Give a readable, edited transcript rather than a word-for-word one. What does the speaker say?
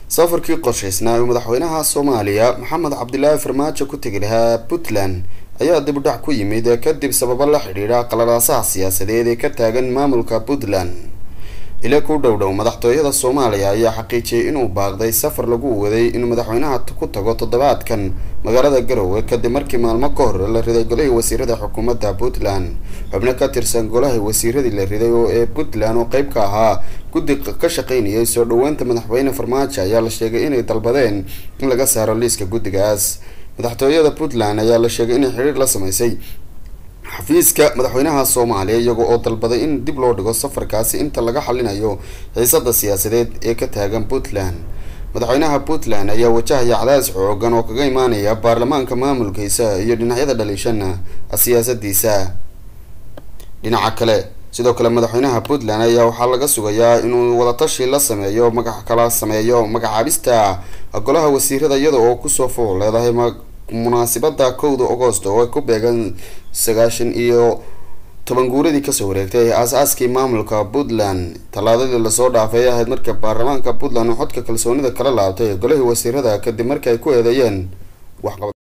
safarkii qorshaysnaa ee madaxweynaha Soomaaliya Maxamed Cabdilaahi Farmaajo ku tagi lahaa Puntland ayaa dib u dhac ku yimid kadib sababo la xiriira qalalaasaha siyaasadeed ee ka taagan maamulka Puntland. Ilaa ku dhowdhow madaxtooyada Soomaaliya ayaa xaqiijiyay inuu baaqday safar lagu waday in madaxweynaha ku tago toddobaadkan magaalada Garowe kadib markii maalmo ka hor la riday golaha wasiirada xukuumadda Puntland. xubno ka tirsan golaha wasiiradii la riday ee Puntland oo qayb ka ahaa guddi ka shaqeynayay soo dhaweynta madaxweyne Farmaajo ayaa la sheegay inay dalbadeen in laga saaro liiska guddigaas. madaxtooyada Puntland ayaa la sheegay inay xiriir la sameysay xafiiska madaxweynaha Soomaaliya iyaga oo dalbaday in dib loo dhigo safarkaasi inta laga xalinayo xiisadda siyaasadeed ee ka taagan Puntland. madaxweynaha Puntland ayaa wajahaya cadaadis xooggan oo kaga imaanaya baarlamaanka maamulkiisa iyo dhinacyada dhaliishana siyaasadiisa. dhinaca kale sidoo kale madaxweynaha Puntland ayaa waxaa laga sugayaa inuu wada tashi la sameeyo magacaabista golaha wasiirada iyada oo ku soo fool leedahay munaasabada 1 August oo ku beegan 9 iyo 10 guuradii ka soo wareegtay aasaaskii maamulka Puntland. talaadadii la soo dhaafay ahayd markii baarlamaanka Puntland xodka kalsoonida kala laabtay golaha wasiirada kadib markii ay ku eedeeyeen wax